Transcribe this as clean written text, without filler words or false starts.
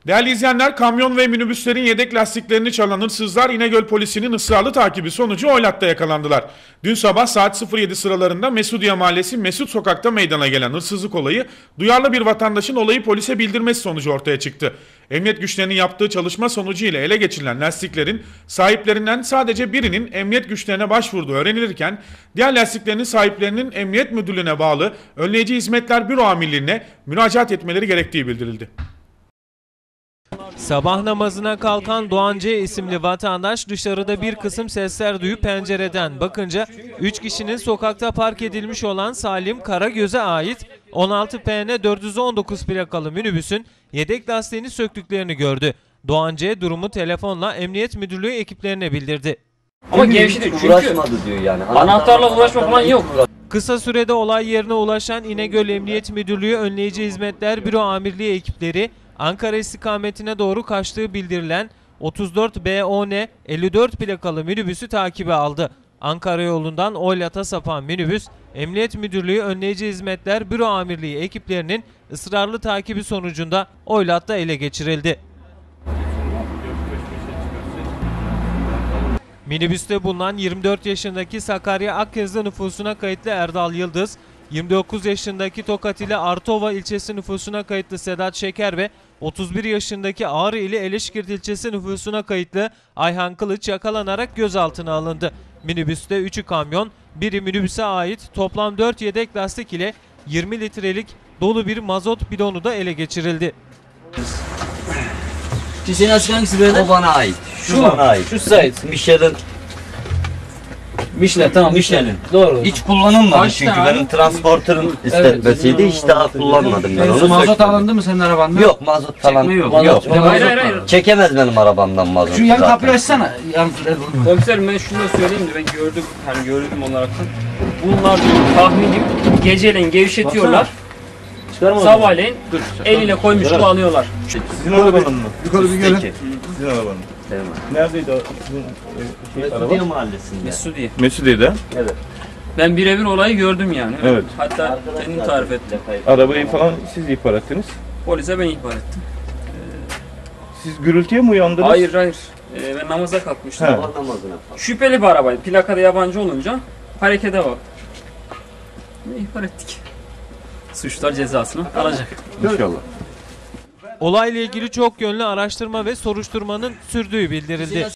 Değerli izleyenler, kamyon ve minibüslerin yedek lastiklerini çalan hırsızlar İnegöl polisinin ısrarlı takibi sonucu Oylat'ta yakalandılar. Dün sabah saat 07 sıralarında Mesudiye Mahallesi Mesut Sokak'ta meydana gelen hırsızlık olayı, duyarlı bir vatandaşın olayı polise bildirmesi sonucu ortaya çıktı. Emniyet güçlerinin yaptığı çalışma sonucu ile ele geçirilen lastiklerin sahiplerinden sadece birinin emniyet güçlerine başvurduğu öğrenilirken, diğer lastiklerin sahiplerinin Emniyet Müdürlüğü'ne bağlı Önleyici Hizmetler Büro Amirliğine müracaat etmeleri gerektiği bildirildi. Sabah namazına kalkan Doğan C. isimli vatandaş dışarıda bir kısım sesler duyup pencereden bakınca 3 kişinin sokakta park edilmiş olan Salim Karagöz'e ait 16 PN 419 plakalı minibüsün yedek lastiğini söktüklerini gördü. Doğan C. durumu telefonla Emniyet Müdürlüğü ekiplerine bildirdi. Ama gevşedi çünkü uğraşmadı diyor yani. Anahtarla uğraşma falan yok. Kısa sürede olay yerine ulaşan İnegöl Emniyet Müdürlüğü Önleyici Hizmetler Büro Amirliği ekipleri Ankara istikametine doğru kaçtığı bildirilen 34 BON 54 plakalı minibüsü takibe aldı. Ankara yolundan Oylat'a sapan minibüs, Emniyet Müdürlüğü Önleyici Hizmetler Büro Amirliği ekiplerinin ısrarlı takibi sonucunda Oylat'ta ele geçirildi. Minibüste bulunan 24 yaşındaki Sakarya Akyazı nüfusuna kayıtlı Erdal Yıldız, 29 yaşındaki Tokat ile Artova ilçesi nüfusuna kayıtlı Sedat Şeker ve 31 yaşındaki Ağrı ile Eleşkirt ilçesi nüfusuna kayıtlı Ayhan Kılıç yakalanarak gözaltına alındı. Minibüste 3'ü kamyon, biri minibüse ait toplam 4 yedek lastik ile 20 litrelik dolu bir mazot bidonu da ele geçirildi. Senin açık hangisi böyle? O bana ait. Şu bana ait. Şu size ait. Michelin tamam. Michelin. Doğru. Hiç kullanılmadı Kaç çünkü tane? benim transporterın istetmesiydi. Evet. Hiç daha kullanmadım ben onu. Mazot alındı mı senin arabanda? Yok, mazot falan Çekme yok. yok. Hayır. Çekemez benim arabamdan mazot. Şu yan zaten. kapıyı açsana. Komiserim ben şunu da söyleyeyim de ben gördüm. Hani gördüm olaraktan. Bunlar tahminim geceleyin gevşetiyorlar. Sabahleyin eliyle koymuş gibi alıyorlar. Sizin arabanın mı? Yukarı bir gelin. Sizin arabanın. Evet. Neredeydi o sizin Mesudiye araba? Mahallesi'nde. Mesudiye. Mesudiye'de. Evet. Ben birebir olayı gördüm yani. Evet. Hatta kendim tarif ettim. Arabayı falan siz ihbar ettiniz. Polise ben ihbar ettim. Siz gürültüye mi uyandınız? Hayır. Ben namaza kalkmıştım. He. Sabah namazına falan. Şüpheli bir arabaydı. Plakada yabancı olunca harekete bak. İhbar ettik. Suçlar cezasını alacak. İnşallah. Olayla ilgili çok yönlü araştırma ve soruşturmanın sürdüğü bildirildi.